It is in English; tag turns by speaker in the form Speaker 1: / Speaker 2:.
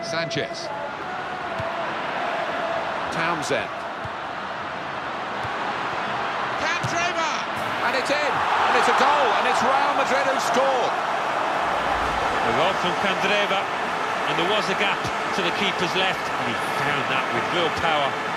Speaker 1: Sanchez. Townsend. Candreva! And it's in! And it's a goal, and it's Real Madrid who scored.
Speaker 2: A goal from Candreva, and there was a gap to the keeper's left, and he found that with real power.